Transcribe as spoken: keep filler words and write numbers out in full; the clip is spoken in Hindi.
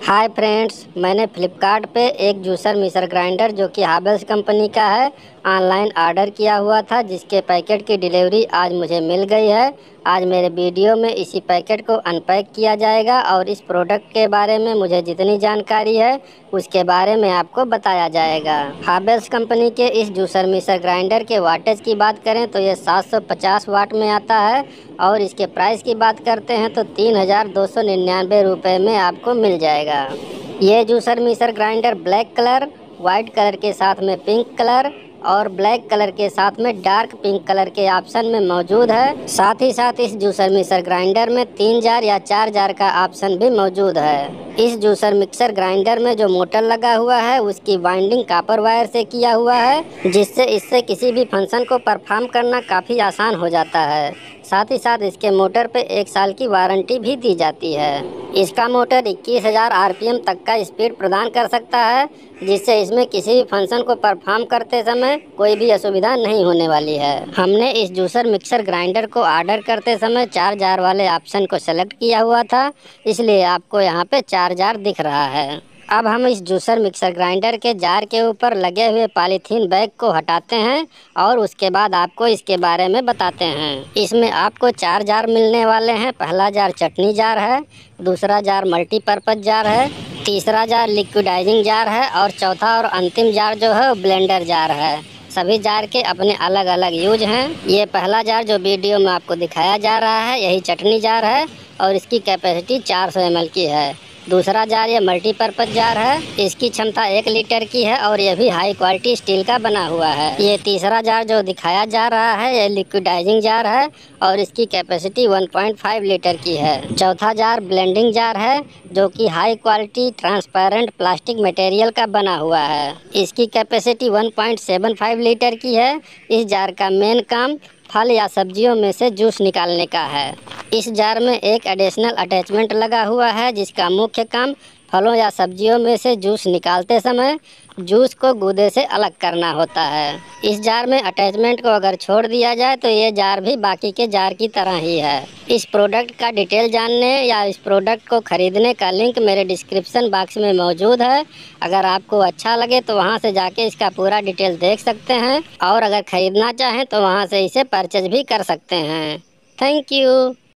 हाय फ्रेंड्स, मैंने फ़्लिपकार्ट पे एक जूसर मिक्सर ग्राइंडर जो कि हावेल्स कंपनी का है ऑनलाइन ऑर्डर किया हुआ था, जिसके पैकेट की डिलीवरी आज मुझे मिल गई है। आज मेरे वीडियो में इसी पैकेट को अनपैक किया जाएगा और इस प्रोडक्ट के बारे में मुझे जितनी जानकारी है उसके बारे में आपको बताया जाएगा। हावेल्स कंपनी के इस जूसर मिक्सर ग्राइंडर के वाटेज की बात करें तो ये सात सौ पचास वाट में आता है और इसके प्राइस की बात करते हैं तो तीन हज़ार दो सौ निन्यानवे रुपये में आपको मिल जाएगा। ये juicer mixer grinder black colour, white colour के साथ में पिंक कलर और ब्लैक कलर के साथ में डार्क पिंक कलर के ऑप्शन में मौजूद है। साथ ही साथ इस जूसर मिक्सर ग्राइंडर में तीन जार या चार जार का ऑप्शन भी मौजूद है। इस जूसर मिक्सर ग्राइंडर में जो मोटर लगा हुआ है उसकी वाइंडिंग कॉपर वायर से किया हुआ है, जिससे इससे किसी भी फंक्शन को परफॉर्म करना काफ़ी आसान हो जाता है। साथ ही साथ इसके मोटर पे एक साल की वारंटी भी दी जाती है। इसका मोटर इक्कीस हज़ार आरपीएम तक का स्पीड प्रदान कर सकता है, जिससे इसमें किसी भी फंक्शन को परफॉर्म करते समय कोई भी असुविधा नहीं होने वाली है। हमने इस जूसर मिक्सर ग्राइंडर को ऑर्डर करते समय चार जार वाले ऑप्शन को सेलेक्ट किया हुआ था, इसलिए आपको यहाँ पे चार जार दिख रहा है। अब हम इस जूसर मिक्सर ग्राइंडर के जार के ऊपर लगे हुए पॉलीथीन बैग को हटाते हैं और उसके बाद आपको इसके बारे में बताते हैं। इसमें आपको चार जार मिलने वाले हैं। पहला जार चटनी जार है, दूसरा जार मल्टीपर्पज़ जार है, तीसरा जार लिक्विडाइजिंग जार है और चौथा और अंतिम जार जो है वो ब्लेंडर जार है। सभी जार के अपने अलग अलग यूज हैं। ये पहला जार जो वीडियो में आपको दिखाया जा रहा है यही चटनी जार है और इसकी कैपेसिटी चार सौ एम एल की है। दूसरा जार ये मल्टीपर्पज़ जार है, इसकी क्षमता एक लीटर की है और ये भी हाई क्वालिटी स्टील का बना हुआ है। ये तीसरा जार जो दिखाया जा रहा है ये लिक्विडाइजिंग जार है और इसकी कैपेसिटी एक पॉइंट पाँच लीटर की है। चौथा जार ब्लेंडिंग जार है जो कि high quality transparent plastic material का बना हुआ है। इसकी कैपेसिटी एक पॉइंट सात पाँच लीटर की है। इस जार का मेन काम फल या सब्जियों में से जूस निकालने का है। इस जार में एक एडिशनल अटैचमेंट लगा हुआ है जिसका मुख्य काम फलों या सब्जियों में से जूस निकालते समय जूस को गूदे से अलग करना होता है। इस जार में अटैचमेंट को अगर छोड़ दिया जाए तो ये जार भी बाकी के जार की तरह ही है। इस प्रोडक्ट का डिटेल जानने या इस प्रोडक्ट को खरीदने का लिंक मेरे डिस्क्रिप्शन बॉक्स में मौजूद है। अगर आपको अच्छा लगे तो वहाँ से जाके इसका पूरा डिटेल देख सकते हैं और अगर खरीदना चाहें तो वहाँ से इसे परचेज भी कर सकते हैं। Thank you.